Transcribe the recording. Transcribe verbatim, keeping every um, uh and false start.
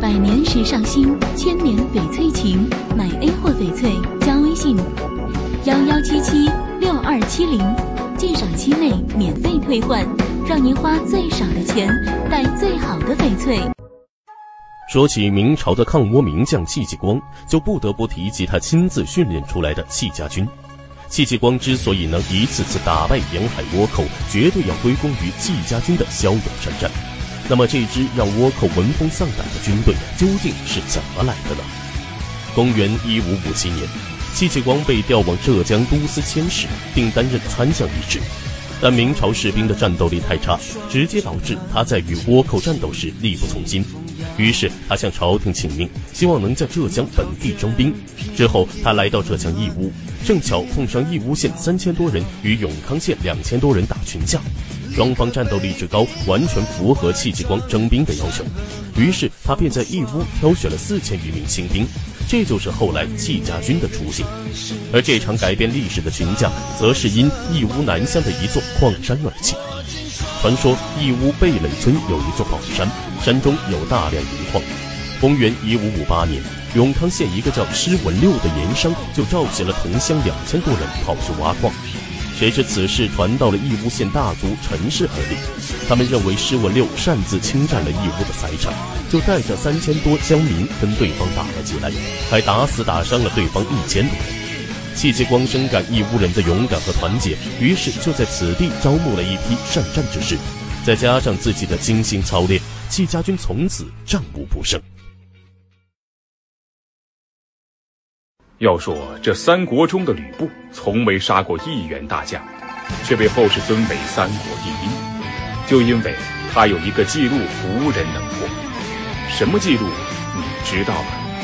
百年时尚新，千年翡翠情。买 A 货翡翠加微信幺幺七七六二七零，鉴赏期内免费退换，让您花最少的钱带最好的翡翠。 说起明朝的抗倭名将戚继光，就不得不提及他亲自训练出来的戚家军。戚继光之所以能一次次打败沿海倭寇，绝对要归功于戚家军的骁勇善战。那么这支让倭寇闻风丧胆的军队究竟是怎么来的呢？公元一五五七年，戚继光被调往浙江都司佥事，并担任参将一职。但明朝士兵的战斗力太差，直接导致他在与倭寇战斗时力不从心。于是他向朝廷请命，希望能在浙江本地征兵。之后他来到浙江义乌，正巧碰上义乌县三千多人与永康县两千多人打群架，双方战斗力之高，完全符合戚继光征兵的要求。于是他便在义乌挑选了四千余名新兵，这就是后来戚家军的雏形。而这场改变历史的群架，则是因义乌南乡的一座矿山而起。传说义乌贝垒村有一座宝山，山中有大量银矿。公元一五五八年，永康县一个叫施文六的盐商就召集了同乡两千多人跑去挖矿。谁知此事传到了义乌县大族陈氏耳里，他们认为施文六擅自侵占了义乌的财产，就带着三千多乡民跟对方打了起来，还打死打伤了对方一千多人。戚继光深感义乌人的勇敢和团结，于是就在此地招募了一批善战之士，再加上自己的精心操练，戚家军从此战无不胜。 要说这三国中的吕布从未杀过一员大将，却被后世尊为三国第一，就因为他有一个记录无人能破。什么记录你知道吗？